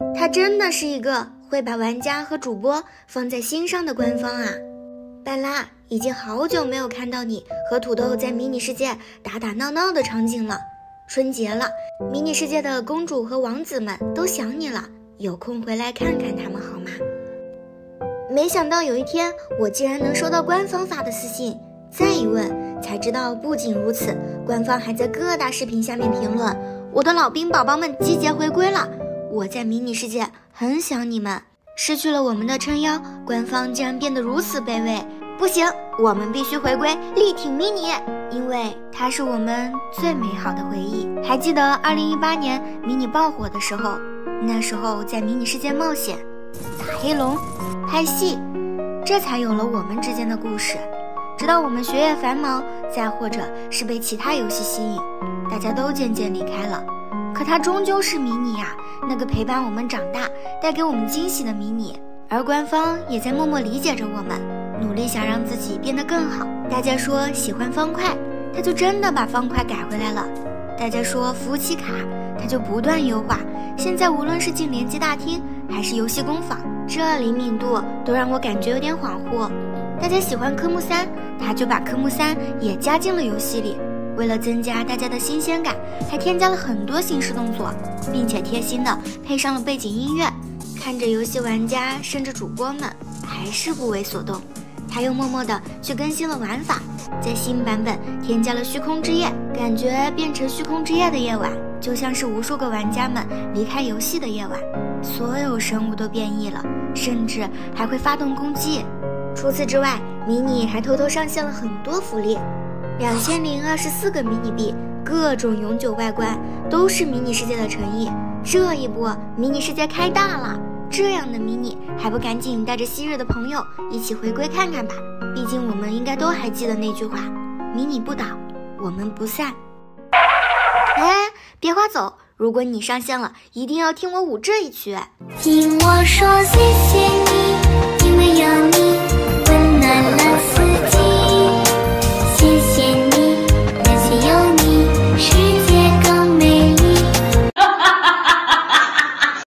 它真的是一个会把玩家和主播放在心上的官方啊！拜拉，已经好久没有看到你和土豆在迷你世界打打闹闹的场景了。春节了，迷你世界的公主和王子们都想你了，有空回来看看他们好吗？没想到有一天我竟然能收到官方发的私信，再一问才知道，不仅如此，官方还在各大视频下面评论：我的老兵宝宝们集结回归了，我在迷你世界很想你们。失去了我们的撑腰，官方竟然变得如此卑微。不行，我们必须回归，力挺迷你，因为它是我们最美好的回忆。还记得2018年迷你爆火的时候，那时候在迷你世界冒险、打黑龙、拍戏，这才有了我们之间的故事。直到我们学业繁忙，再或者是被其他游戏吸引，大家都渐渐离开了。可它终究是迷你啊，那个陪伴我们长大、带给我们惊喜的迷你。而官方也在默默理解着我们，努力想让自己变得更好。大家说喜欢方块，他就真的把方块改回来了；大家说服务器卡，他就不断优化。现在无论是进联机大厅还是游戏工坊，这灵敏度都让我感觉有点恍惚。大家喜欢科目3，他就把科目3也加进了游戏里。为了增加大家的新鲜感，还添加了很多新式动作，并且贴心的配上了背景音乐。看着游戏玩家甚至主播们还是不为所动，他又默默的去更新了玩法，在新版本添加了虚空之夜，感觉变成虚空之夜的夜晚就像是无数个玩家们离开游戏的夜晚，所有生物都变异了，甚至还会发动攻击。除此之外，迷你还偷偷上线了很多福利，2024个迷你币，各种永久外观，都是迷你世界的诚意。这一波迷你世界开大了，这样的迷你还不赶紧带着昔日的朋友一起回归看看吧，毕竟我们应该都还记得那句话，迷你不倒，我们不散。哎，别划走，如果你上线了，一定要听我舞这一曲。 听我说谢谢你，因为有你